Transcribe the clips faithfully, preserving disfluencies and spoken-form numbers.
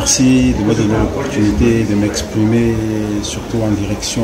merci de me donner l'opportunité de m'exprimer, surtout en direction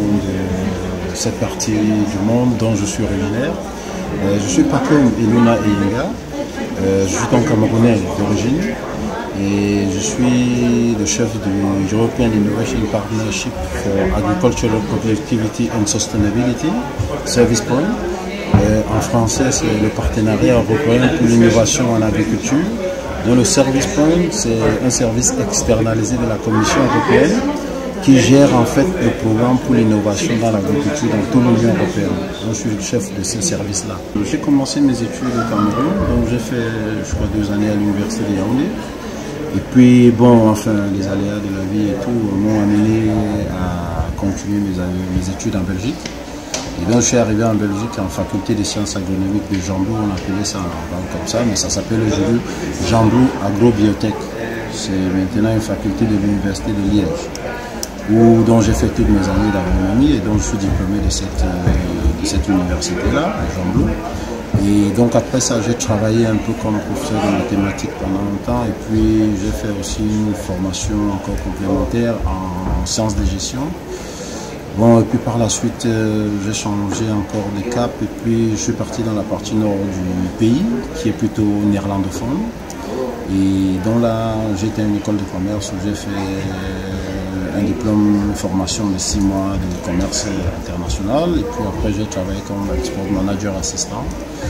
de cette partie du monde dont je suis originaire. Euh, je suis Pacome Eluna Eyinga, euh, je suis donc camerounais d'origine et je suis le chef du European Innovation Partnership for Agricultural Productivity and Sustainability, Service Point. Euh, en français, c'est le partenariat européen pour l'innovation en agriculture. Dans le Service Point, c'est un service externalisé de la Commission européenne qui gère en fait le programme pour l'innovation dans l'agriculture dans toute l'Union européenne. Donc, je suis le chef de ce service-là. J'ai commencé mes études au Cameroun, donc j'ai fait, je crois, deux années à l'université de Yaoundé. Et puis, bon, enfin, les aléas de la vie et tout m'ont amené à continuer mes, mes études en Belgique. Et donc, je suis arrivé en Belgique en faculté des sciences agronomiques de Jambou, on appelait ça comme ça, mais ça s'appelle aujourd'hui Jambou Agrobiotech. C'est maintenant une faculté de l'université de Liège, où dont j'ai fait toutes mes années d'agronomie et donc je suis diplômé de cette, de cette université-là, Jambou. Et donc après ça, j'ai travaillé un peu comme professeur de mathématiques pendant longtemps et puis j'ai fait aussi une formation encore complémentaire en sciences de gestion. Bon, et puis par la suite, euh, j'ai changé encore de cap et puis je suis parti dans la partie nord du pays, qui est plutôt néerlandophone. Et donc là, j'étais à une école de commerce où j'ai fait un diplôme, une formation de six mois de commerce international. Et puis après, j'ai travaillé comme export manager assistant.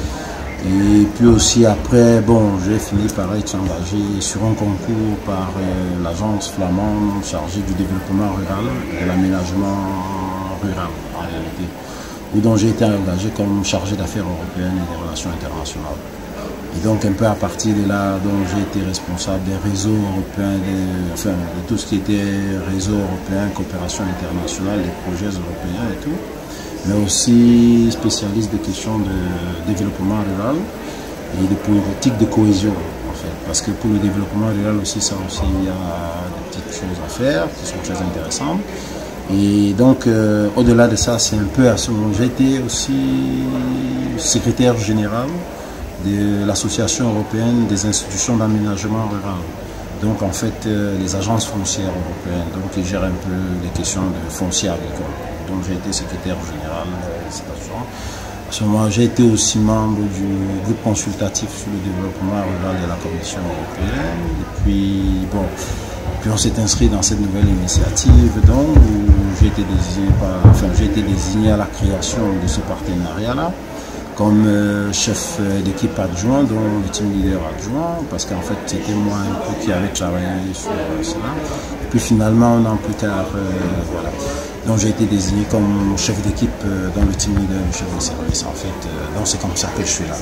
Et puis aussi après, bon, j'ai fini par être engagé sur un concours par euh, l'agence flamande chargée du développement rural et de l'aménagement rural en réalité, où donc j'ai été engagé comme chargé d'affaires européennes et des relations internationales. Et donc un peu à partir de là, donc j'ai été responsable des réseaux européens, des, enfin de tout ce qui était réseau européen, coopération internationale, des projets européens et tout, mais aussi spécialiste des questions de développement rural et de politique de cohésion en fait, parce que pour le développement rural aussi, ça aussi il y a des petites choses à faire qui sont très intéressantes. Et donc euh, au-delà de ça, c'est un peu à ce moment, j'ai été aussi secrétaire général de l'Association européenne des institutions d'aménagement rural. Donc en fait, euh, les agences foncières européennes, donc ils gèrent un peu les questions de foncier agricole. Donc j'ai été secrétaire général de cette association. À ce moment, j'ai été aussi membre du groupe consultatif sur le développement rural de la Commission européenne. Et puis, bon, puis on s'est inscrit dans cette nouvelle initiative, donc, où j'ai été désigné, par, enfin, j'ai été désigné à la création de ce partenariat-là comme euh, chef d'équipe adjoint, dont le team leader adjoint, parce qu'en fait c'était moi un peu qui avait travaillé sur euh, cela. Et puis finalement, un an plus tard, euh, voilà. Donc j'ai été désigné comme chef d'équipe euh, dans le team leader, le chef de service en fait. Euh, donc c'est comme ça que je suis là.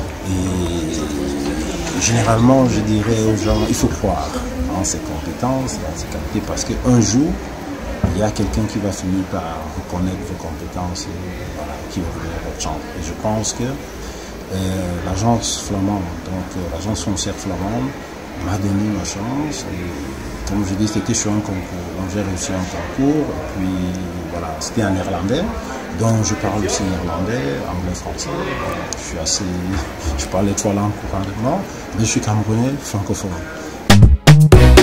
Et généralement, je dirais aux gens, il faut croire en ses compétences, en ses qualités, parce qu'un jour, il y a quelqu'un qui va finir par reconnaître vos compétences et voilà, qui va vous donner votre chance. Et je pense que euh, l'agence flamande, donc euh, l'agence foncière flamande, m'a donné ma chance. Et comme je dis, c'était sur un concours. Donc j'ai réussi un concours. Et puis voilà, c'était en néerlandais. Donc je parle aussi néerlandais, anglais, français. Je suis assez. Je parle les trois langues couramment, mais je suis camerounais francophone.